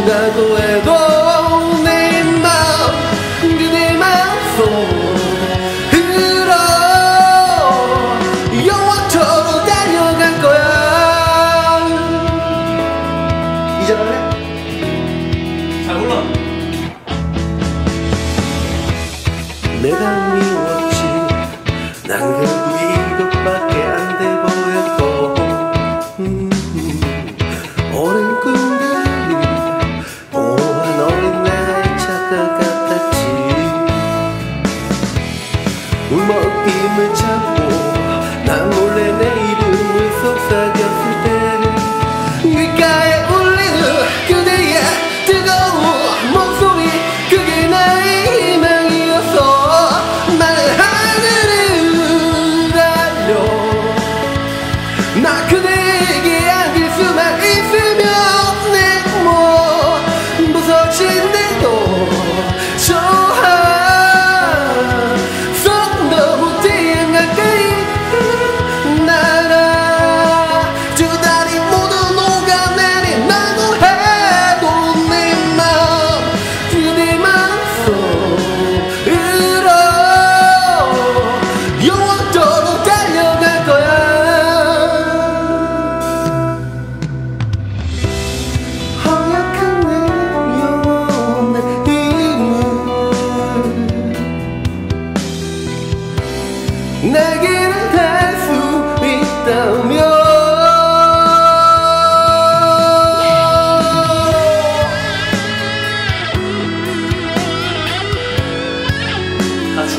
달려가고 해도 내 마음 그대 마음속으로 영원토록 달려갈 거야. 이제 할래? 잘 몰라. 내가 미웠지 난 결국 이것밖에 안 돼 보였고 오랜 꿈들이 오한 어린 나의 착각 같았지. 울먹임을 참고 난 몰래 내 이름을 속삭였을 때 귓가에 울리는 그대의 뜨거운 목소리 그게 나의 희망이었어. 나는 하늘을 달려 나 그대에게 안길 수만 있으면 내 몸 부서진대도 좋아. 손 너무 태양 가까이 날아 두 다리 모두 녹아내린 나도 해도 내 마음 그대 마음속으로 영원토록 달려갈 거야. 허약한 내 영원한 힘을 내게는 할 수 있다면 같이.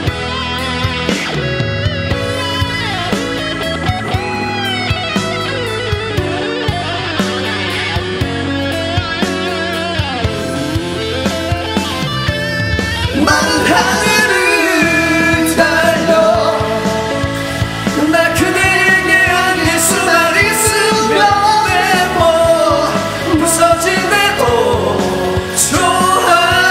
많은 하늘을 달려 나 그대에게 안길 수만 있으면 내 몸 부서지대도 좋아.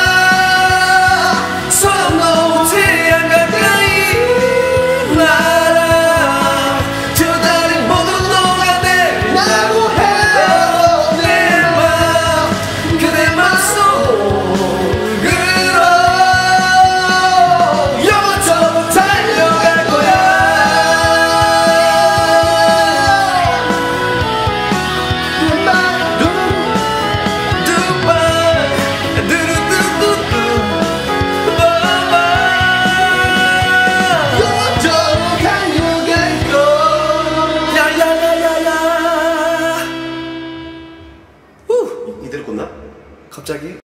손 너무 태양 가까이 날아 두 다리 모두 녹아내린다고 해도 내 맘 그대 맘속으로 영원토록 달려갈 거야. 영원토록 달려갈 거야. 야야야야야. 이대로 끝나? 갑자기?